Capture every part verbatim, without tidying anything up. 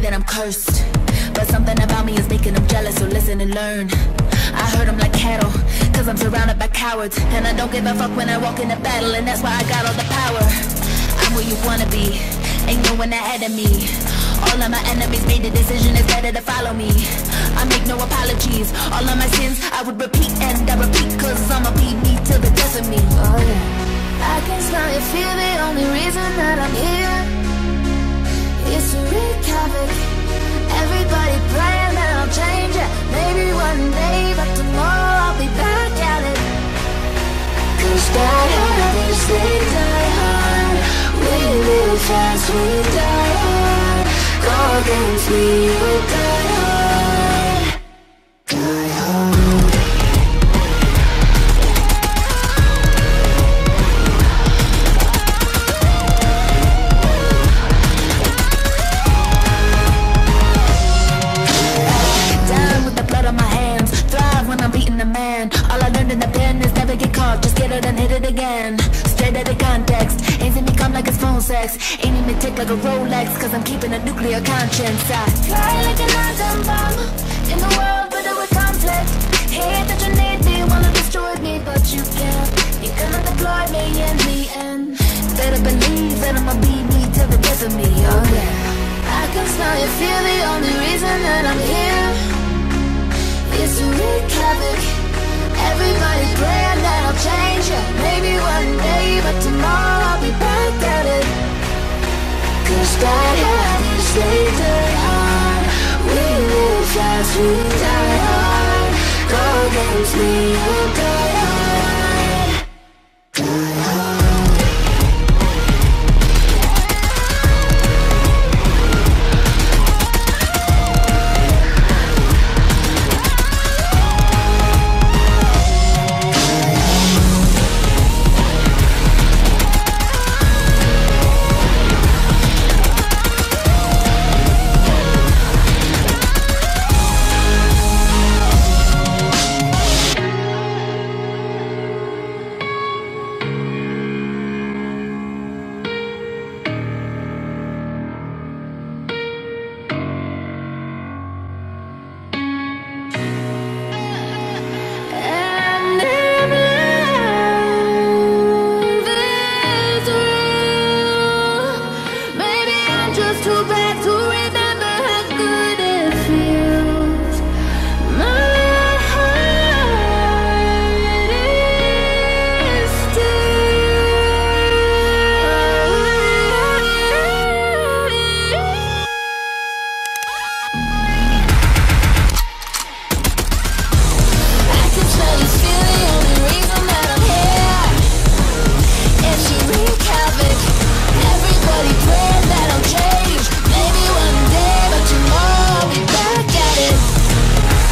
that I'm cursed, but something about me is making them jealous, so listen and learn. I hurt them like cattle, cause I'm surrounded by cowards, and I don't give a fuck when I walk in a battle, and that's why I got all the power. I'm where you wanna be, ain't no one ahead of me. All of my enemies made the decision, it's better to follow me. I make no apologies, all of my sins I would repeat and I repeat, cause I'ma be me till the death of me. Oh yeah, I can smell your fear, the only reason that I'm here is to wreak havoc. Everybody praying that I'll change it, maybe one day, but tomorrow I'll be back at it. Cause die hard is they die hard, we live fast, we die hard. Go against me, you die hard, die hard. Down with the blood on my hands, thrive when I'm beating a man. All I learned in the pen is never get caught, just get it and hit it again. Straight out of context, ain't see me come like it's phone sex. Ain't even tick like a Rolex, cause I'm keeping a nuclear conscience. I fly like an atom bomb in the world riddled with conflict. Hate that you need me, wanna destroy me, but you can't. You cannot deploy me in the end. Better believe that I'ma be me till the death of me. Oh yeah, I can smell your fear, the only reason that I'm here is to wreak havoc. Everybody praying that I'll change it, maybe one day, but tomorrow I'll be back at it. Cause die hard is they die hard, we live fast, we die hard. Go against me, you die hard, die hard.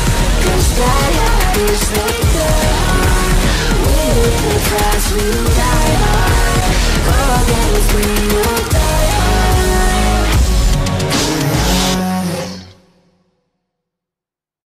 We die, we die.